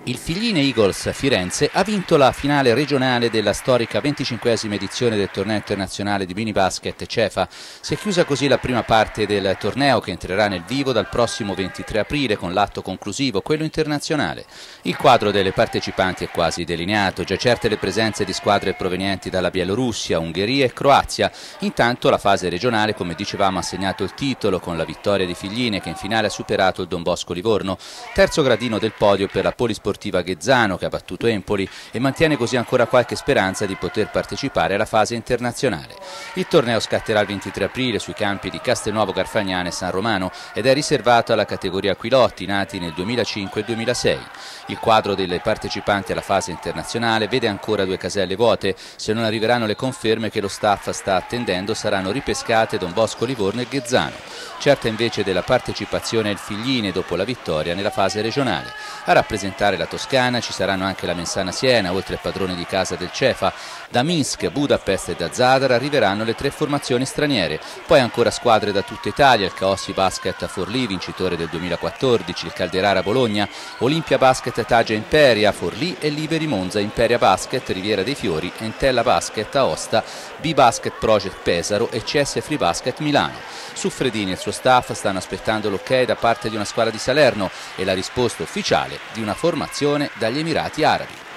Il Figline Eagles Firenze ha vinto la finale regionale della storica 25esima edizione del torneo internazionale di mini basket CEFA. Si è chiusa così la prima parte del torneo, che entrerà nel vivo dal prossimo 23 aprile con l'atto conclusivo, quello internazionale. Il quadro delle partecipanti è quasi delineato, già certe le presenze di squadre provenienti dalla Bielorussia, Ungheria e Croazia. Intanto la fase regionale, come dicevamo, ha segnato il titolo con la vittoria di Figline, che in finale ha superato il Don Bosco Livorno, terzo gradino del podio per la Polisportiva Ghezzano, che ha battuto Empoli e mantiene così ancora qualche speranza di poter partecipare alla fase internazionale. Il torneo scatterà il 23 aprile sui campi di Castelnuovo Garfagnana e San Romano ed è riservato alla categoria Aquilotti, nati nel 2005 e 2006. Il quadro delle partecipanti alla fase internazionale vede ancora due caselle vuote. Se non arriveranno le conferme che lo staff sta attendendo, saranno ripescate Don Bosco Livorno e Ghezzano. Certa invece della partecipazione è il Figline dopo la vittoria nella fase regionale. A rappresentare la Toscana ci saranno anche la Mensana Siena, oltre al padrone di casa del CEFA. Da Minsk, Budapest e da Zadar arriveranno le tre formazioni straniere. Poi ancora squadre da tutta Italia: il Caossi Basket Forlì, vincitore del 2014, il Calderara Bologna, Olimpia Basket Tagia Imperia, Forlì e Liberi Monza, Imperia Basket, Riviera dei Fiori, Entella Basket Aosta, B-Basket Project Pesaro e CS Free Basket Milano. Su Fredini e il suo staff stanno aspettando l'ok da parte di una squadra di Salerno e la risposta ufficiale di una formazione dagli Emirati Arabi.